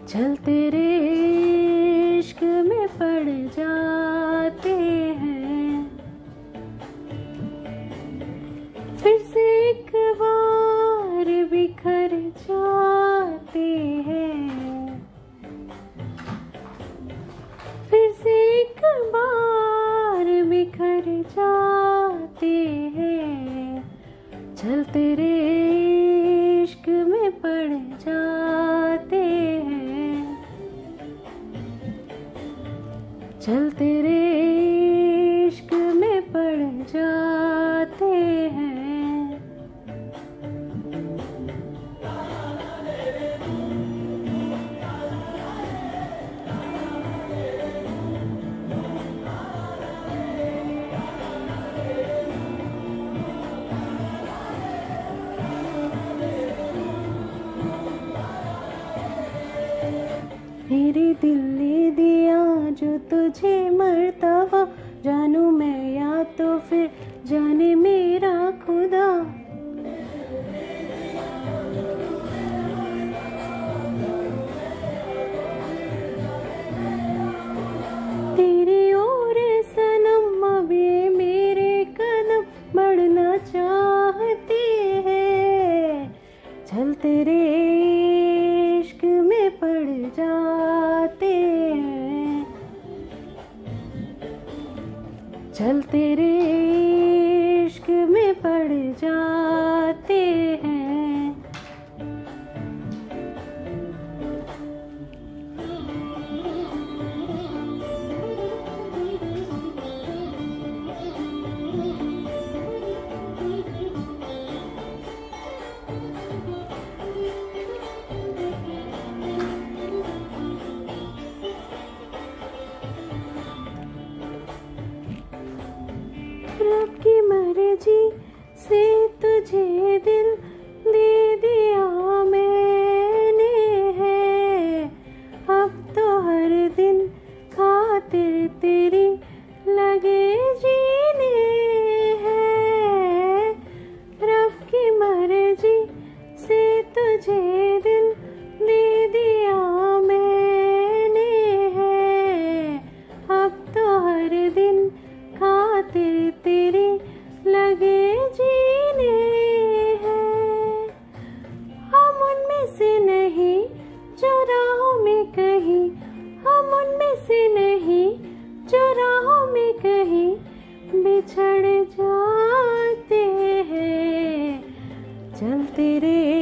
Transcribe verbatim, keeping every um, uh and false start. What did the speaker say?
चल तेरे इश्क में पड़ जाते हैं, फिर से एक बार बिखर जाते हैं, फिर से एक बार बिखर जाते हैं। चल तेरे इश्क में पड़ जाते हैं, चल तेरे इश्क में पड़ जाते हैं। मेरे दिल ने दिया जो तुझे मर्तबा, जानू मैं या तो फिर जाने मेरा खुदा। तेरी ओर सनम अब ये मेरे कदम बढ़ना चाहते हैं, चल तेरे इश्क में पड़ जाते हैं, चल तेरे इश्क में पड़ जाते हैं। रब की मर्जी से तुझे दिल दे दिया मैंने है, अब तो हर दिन खातिर तेरी लगे जीने हैं। रब की मर्जी से तुझे दिल दे दिया मैंने है, अब तो हर दिन खातिर तेरी लगे जीने हैं। हम उनमें से नहीं जो राहों में कहीं, हम उनमें से नहीं जो राहों में कहीं बिछड़ जाते हैं, चल तेरे